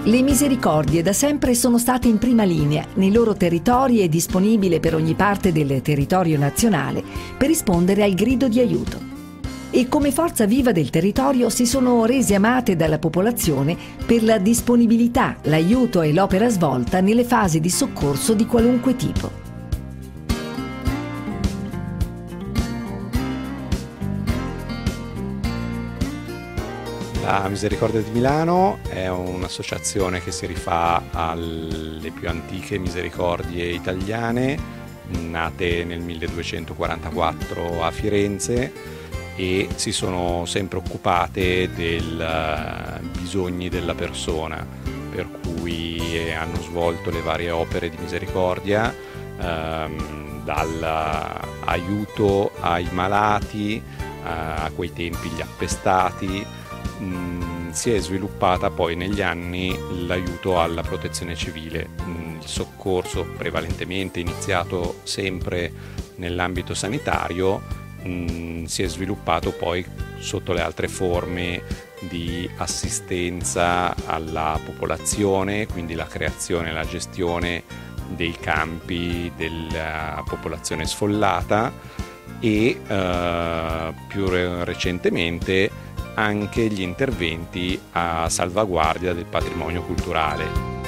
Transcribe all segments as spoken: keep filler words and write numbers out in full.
Le Misericordie da sempre sono state in prima linea nei loro territori e disponibili per ogni parte del territorio nazionale per rispondere al grido di aiuto. E come forza viva del territorio si sono rese amate dalla popolazione per la disponibilità, l'aiuto e l'opera svolta nelle fasi di soccorso di qualunque tipo. La Misericordia di Milano è un'associazione che si rifà alle più antiche misericordie italiane, nate nel milleduecentoquarantaquattro a Firenze, e si sono sempre occupate dei bisogni della persona, per cui hanno svolto le varie opere di misericordia, ehm, dall'aiuto ai malati, a quei tempi gli appestati. Mm, si è sviluppata poi negli anni l'aiuto alla protezione civile, mm, il soccorso prevalentemente iniziato sempre nell'ambito sanitario, mm, si è sviluppato poi sotto le altre forme di assistenza alla popolazione, quindi la creazione e la gestione dei campi della popolazione sfollata e eh, più recentemente anche gli interventi a salvaguardia del patrimonio culturale.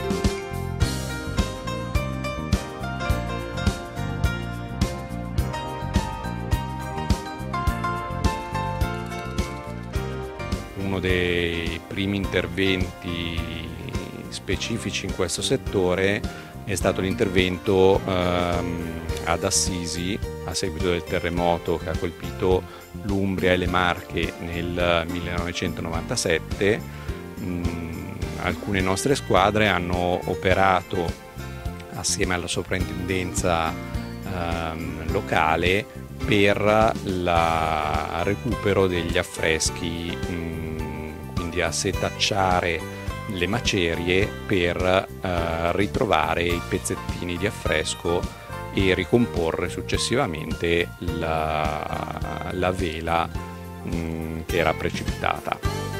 Uno dei primi interventi specifici in questo settore è stato l'intervento ehm, ad Assisi a seguito del terremoto che ha colpito l'Umbria e le Marche nel millenovecentonovantasette. Mm, alcune nostre squadre hanno operato assieme alla soprintendenza ehm, locale per il recupero degli affreschi, mm, quindi a setacciare le macerie per eh, ritrovare i pezzettini di affresco e ricomporre successivamente la, la vela mh, che era precipitata.